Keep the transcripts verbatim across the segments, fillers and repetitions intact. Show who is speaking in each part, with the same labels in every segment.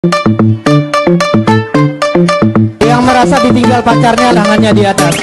Speaker 1: Yang merasa ditinggal pacarnya, tangannya di atas.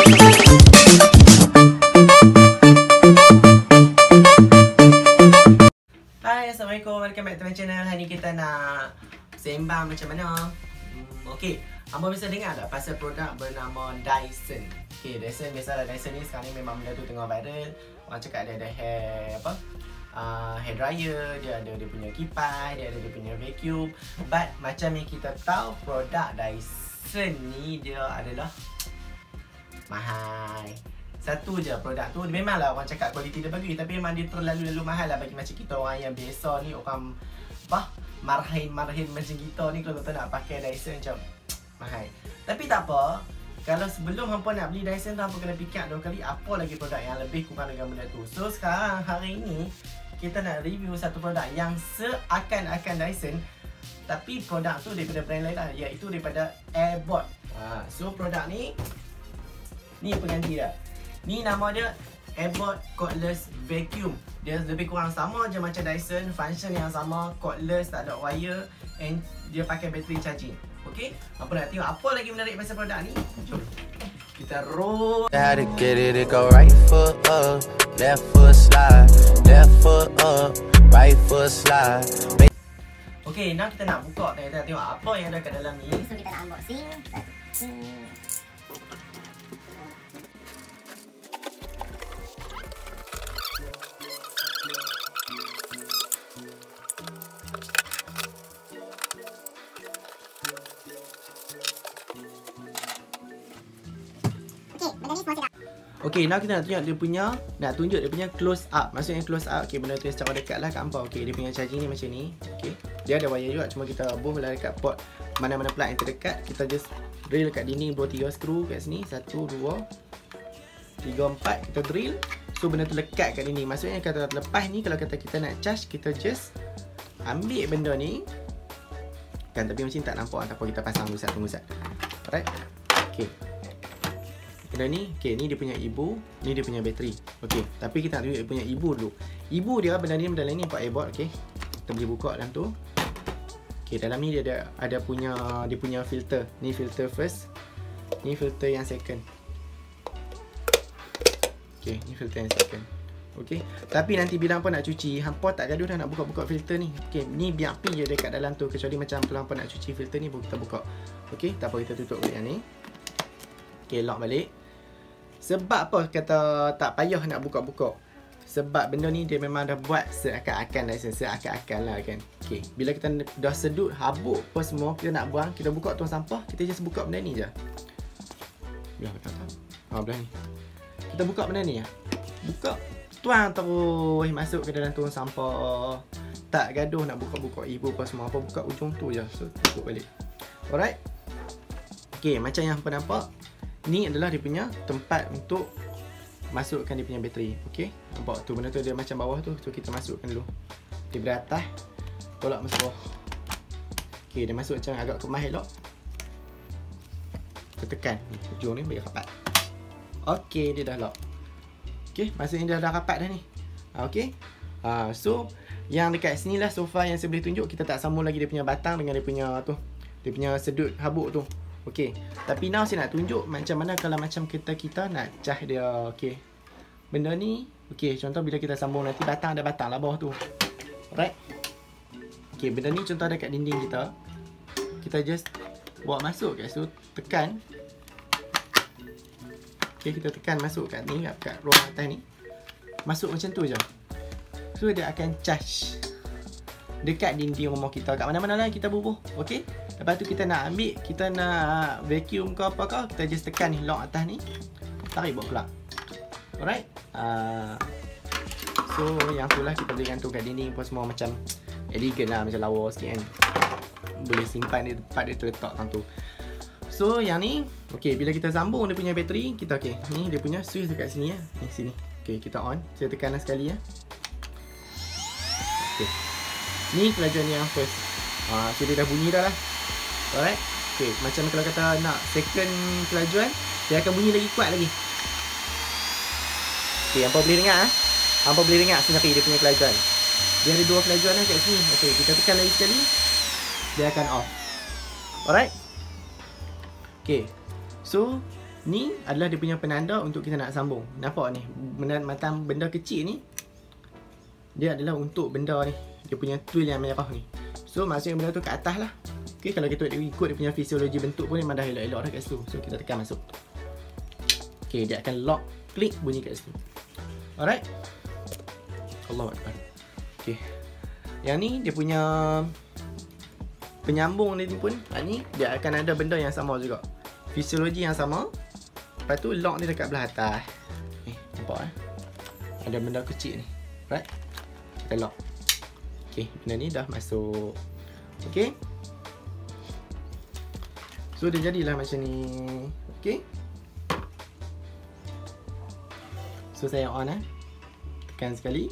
Speaker 2: Hai, Assalamualaikum, welcome back to my channel. Hari ni kita nak sembang macam mana. hmm, Okay, Amba bisa dengar tak pasal produk bernama Dyson. Okay, Dyson, biasalah Dyson ni sekarang ni memang benda tu tengah viral. Orang cakap dia ada hair apa uh, hair dryer, dia ada dia punya kipas, dia ada dia punya vacuum. But macam yang kita tahu, produk Dyson ni dia adalah mahal. Satu je produk tu, memanglah orang cakap kualiti dia bagus, tapi memang dia terlalu-lalu mahal lah bagi macam kita orang yang biasa ni, orang apa marhin-marhin macam kita ni, kalau kita nak pakai Dyson macam mahal. Tapi tak apa, kalau sebelum hampa nak beli Dyson tu, hampa kena fikir dua kali apa lagi produk yang lebih kurang dengan benda tu. So sekarang hari ni kita nak review satu produk yang seakan-akan Dyson, tapi produk tu daripada brand lain lah, iaitu daripada Airbot. ha, So produk ni, ni pengganti dah. Ni nama dia Airbot Cordless Vacuum. Dia lebih kurang sama je macam Dyson, function yang sama, cordless, tak ada wire, and dia pakai battery charging. Okay, apa nak tengok apa lagi menarik pasal produk ni? Jom kita roll.
Speaker 3: How to get it, it go right foot up, left foot slide, left foot up, right foot slide.
Speaker 2: Okay, now kita nak buka, kita nak tengok apa yang ada kat dalam ni.
Speaker 4: So kita nak unboxing. Hmm.
Speaker 2: Okay, now kita nak tunjuk dia punya, nak tunjuk dia punya close up. Maksudnya close up, okay, benda tu secara dekat lah kat hampa. Okay, dia punya charging ni macam ni. Okay, dia ada wire juga, cuma kita buh lah dekat port mana-mana plug yang terdekat. Kita just drill kat dinding, bawa tiga skru kat sini. Satu, dua, tiga, empat. Kita drill. So benda tu lekat kat dinding. Maksudnya kata lepas ni, kalau kata kita nak charge, kita just ambil benda ni. Kan, tapi macam ni tak nampak. Tak apa, kita pasang dulu satu musat. Alright. Okay, benda ni, okay, ni dia punya ibu, ni dia punya bateri. Okay, tapi kita nak tunjuk dia punya ibu dulu. Ibu dia, benda ni dalam ni buat Airbot. Okay, kita boleh buka dalam tu. Okay, dalam ni dia ada ada punya, dia punya filter. Ni filter first, ni filter yang second. Okay, ni filter yang second. Okay, tapi nanti bila hampa nak cuci, hampa tak gaduh dah nak buka-buka filter ni. Okay, ni biar pi je dekat dalam tu. Kecuali macam kalau hampa nak cuci filter ni, baru kita buka. Okay, tak apa, kita tutup balik yang ni. Okay, lock balik. Sebab apa kata tak payah nak buka-buka? Sebab benda ni dia memang dah buat seakan-akan Dyson, seakan-akan lah kan. Okay, bila kita dah sedut, habuk apa semua, kita nak buang, kita buka tong sampah, kita just buka benda ni je. Belah betul tak? Ha, belah ni. Kita buka benda ni ya. Buka, tuang terus masuk ke dalam tong sampah. Tak gaduh nak buka-buka ibu apa semua, apa buka ujung tu je. So tutup balik. Alright. Okay, macam yang hampa nampak, ni adalah dia punya tempat untuk masukkan dia punya bateri. Okay, nampak tu benda tu dia macam bawah tu. So kita masukkan dulu daripada atas, tolak masuk bawah. Okay, dia masuk macam agak kemas elok. Kita tekan ni, ujung ni bagi rapat. Okay, dia dah lock. Okay, maksudnya dia dah rapat dah ni. Okay, ha, so yang dekat sini lah sofa yang saya boleh tunjuk. Kita tak sambung lagi dia punya batang dengan dia punya tu, dia punya sedut habuk tu. Okay, tapi now saya nak tunjuk macam mana kalau macam kita kita nak cas dia. Okay, benda ni, okay, contoh bila kita sambung nanti batang, ada batang lah bawah tu. Alright. Okay, benda ni contoh ada kat dinding kita. Kita just bawa masuk kat situ, tekan. Okay, kita tekan masuk kat ni, kat, kat ruang atas ni. Masuk macam tu je. So dia akan charge dekat dinding rumah kita, kat mana-mana lah kita bubuh. Okay, lepas tu kita nak ambil, kita nak vacuum ke apa ke, kita just tekan ni lock atas ni, tarik bawa keluar. Alright. uh, So yang tu lah kita boleh gantung kat dinding apa semua, macam elegant lah, macam lawa sikit kan. Boleh simpan di tempat dia terletak macam tu. So yang ni, okay, bila kita sambung dia punya bateri, kita okay, ni dia punya switch dekat sini ya. Ni sini. Okay, kita on. Saya tekan sekali ya. Okay, ni kelajuan yang first. Ha, so dia dah bunyi dah lah. Alright. Okay, macam kalau kata nak second kelajuan, dia akan bunyi lagi kuat lagi. Okay, hampa boleh dengar ah. Hampa boleh dengar sendiri dia punya kelajuan. Dia ada dua kelajuan lah kat sini. Okay, kita tekan lagi sekali. Dia dia akan off. Alright. Okay. So ni adalah dia punya penanda untuk kita nak sambung. Nampak ni, benda, macam benda kecil ni, dia adalah untuk benda ni, dia punya tool yang merah ni. So maksudnya benda tu kat atas lah. Okay, kalau kita ikut dia punya fisiologi bentuk pun memang dah elok-elok dah kat situ. So kita tekan masuk. Okay, dia akan lock, klik, bunyi kat situ. Alright. Allahu Akbar. Okay. Yang ni dia punya penyambung dia ni pun, ha, ni dia akan ada benda yang sama juga. Fisiologi yang sama. Lepas tu lock ni dekat belah atas. Eh, nampak eh? Ada benda kecil ni. Right? Kita lock. Okay, benda ni dah masuk. Okay. So dia jadilah macam ni. Okay. So saya on eh. Tekan sekali.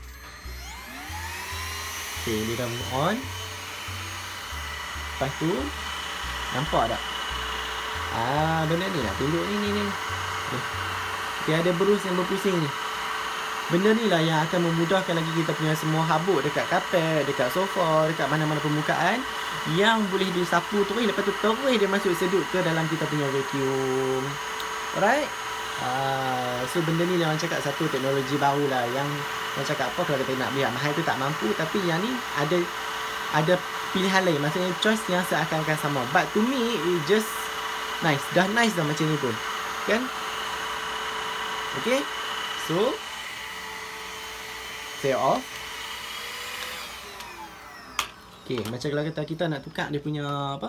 Speaker 2: Okay, dia dah on. Lepas tu nampak tak? Ah, benda ni lah. Tunjuk ni ni ni. Okay. Okay, ada berus yang berpusing ni. Benda ni lah yang akan memudahkan lagi kita punya semua habuk dekat kapet, dekat sofa, dekat mana-mana permukaan yang boleh disapu terus, lepas tu terus dia masuk sedut ke dalam kita punya vacuum. Alright. Uh, so benda ni yang orang cakap satu teknologi baru lah, yang orang cakap apa kalau kita nak biar mahal tu tak mampu, tapi yang ni ada ada pilihan lain, maksudnya choice yang seakan-akan sama. But to me it just nice. Dah nice dah macam ni pun, kan? Okay. So saya off. Okay, macam kalau kata kita nak tukar dia punya apa,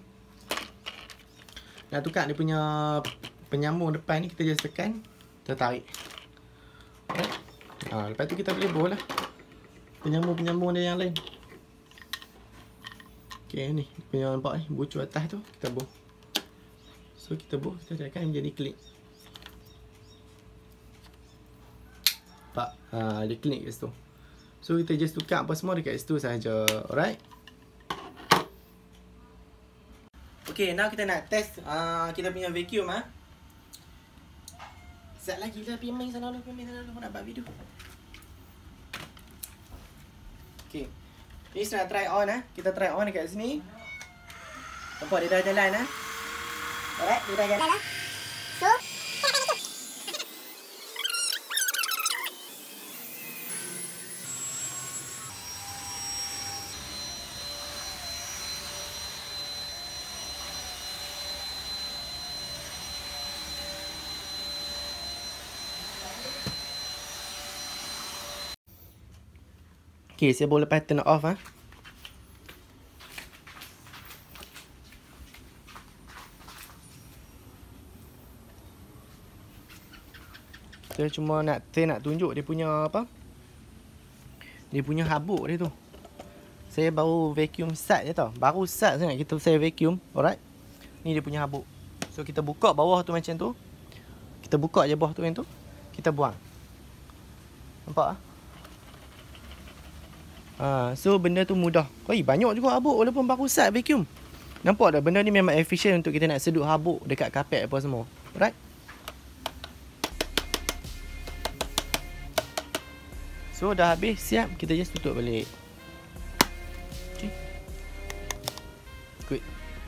Speaker 2: nak tukar dia punya penyambung depan ni, kita just tekan, kita tarik. Alright. Ha, lepas tu kita boleh boh lah penyambung-penyambung dia yang lain. Okay, ni punya nampak ni, bucu atas tu kita boh. So kita boh, kita tekan menjadi klik. Nampak? Ha, dia klik kat situ. So kita just tukar apa semua dekat situ sahaja. Alright. Okay, now kita nak test uh, kita punya vacuum ah. Ha? Sekejap lagi lah, pergi main sana dulu, pergi main sana dulu, aku nak buat video. Okay, ni nak try on ah. Ha? Kita try on dekat sini. Nampak dia dah jalan ah. Ha? Alright, dia dah jalan.
Speaker 4: So
Speaker 2: Okay, saya boleh lepas turn off ah. Ha? Saya cuma nak saya nak tunjuk dia punya apa? Dia punya habuk dia tu. Saya baru vacuum start je tau. Baru start sangat kita saya vacuum. Alright. Ni dia punya habuk. So kita buka bawah tu macam tu. Kita buka je bawah tu yang tu. Kita buang. Nampak ah? Ha, so benda tu mudah. Oi, banyak juga habuk walaupun baru start vacuum. Nampak tak, benda ni memang efisien untuk kita nak sedut habuk dekat kapet apa semua. Alright. So dah habis, siap, kita just tutup balik. Okay. Good.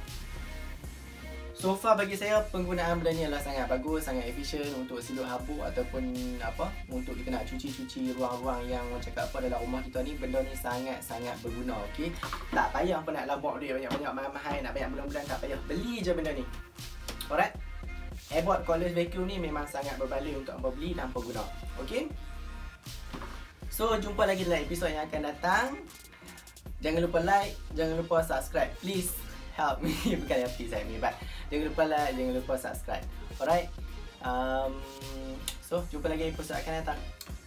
Speaker 2: So far bagi saya penggunaan benda ni adalah sangat bagus, sangat efisien untuk sedut habuk ataupun apa, untuk kita nak cuci-cuci ruang-ruang yang macam cakap apa dalam rumah kita ni. Benda ni sangat-sangat berguna, okey. Tak payah pun nak labak duit banyak-banyak mahal-mahal, nak banyak bulan-bulan, tak payah. Beli je benda ni. Alright. Airboard cordless vacuum ni memang sangat berbaloi untuk hangpa beli dan hangpa guna. Okey. So jumpa lagi dalam episod yang akan datang. Jangan lupa like, jangan lupa subscribe. Please help me. Bukan yang please help me, but jangan lupa like, jangan lupa subscribe. Alright. Um, so jumpa lagi episod akan datang.